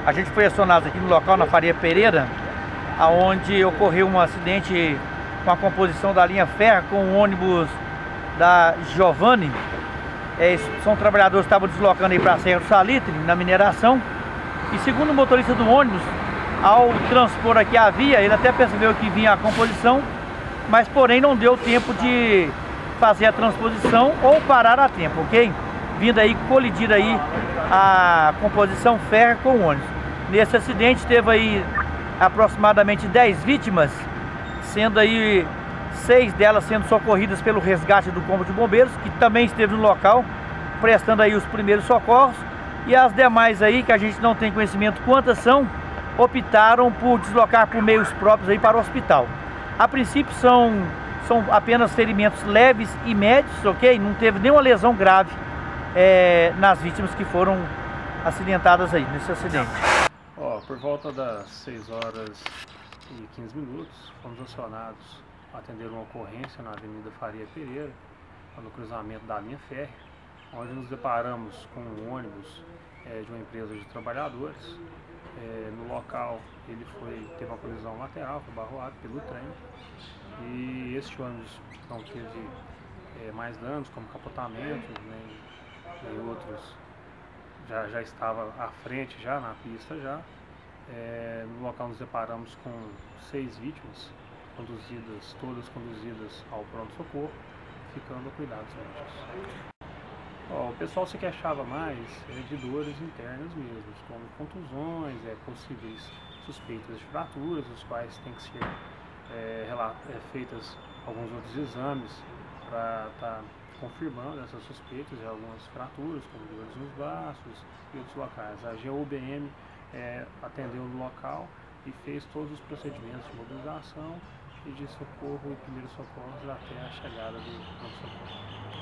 A gente foi acionado aqui no local, na Faria Pereira, onde ocorreu um acidente com a composição da linha ferro com o ônibus da Giovanni. São trabalhadores que estavam deslocando aí para a Serra do Salitre, na mineração. E segundo o motorista do ônibus, ao transpor aqui a via, ele até percebeu que vinha a composição, mas porém não deu tempo de fazer a transposição ou parar a tempo, ok? Vindo aí colidir aí a composição ferro com o ônibus. Nesse acidente teve aí aproximadamente 10 vítimas, sendo aí 6 delas sendo socorridas pelo resgate do Corpo de Bombeiros, que também esteve no local, prestando aí os primeiros socorros, e as demais aí, que a gente não tem conhecimento quantas são, optaram por deslocar por meios próprios aí para o hospital. A princípio são apenas ferimentos leves e médios, ok? Não teve nenhuma lesão grave nas vítimas que foram acidentadas aí nesse acidente. Por volta das 6 horas e 15 minutos, fomos acionados a atender uma ocorrência na Avenida Faria Pereira, no cruzamento da linha férrea, onde nos deparamos com um ônibus de uma empresa de trabalhadores. No local ele teve uma colisão lateral, foi barroado pelo trem, e este ônibus não teve mais danos, como capotamento, nem outros. Já estava à frente, já na pista já. No local nos deparamos com 6 vítimas, todas conduzidas ao pronto-socorro, ficando a cuidados médicos. O pessoal se queixava mais de dores internas mesmo, como contusões, possíveis suspeitas de fraturas, os quais tem que ser feitas alguns outros exames para estar confirmando essas suspeitas de algumas fraturas, como dores nos braços e outros locais. A GUBM atendeu no local e fez todos os procedimentos de mobilização e de socorro e primeiros socorros até a chegada do pronto-socorro.